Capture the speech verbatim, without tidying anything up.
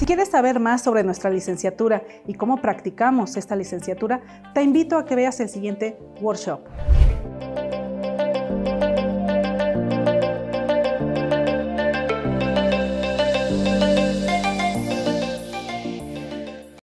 Si quieres saber más sobre nuestra licenciatura y cómo practicamos esta licenciatura, te invito a que veas el siguiente workshop.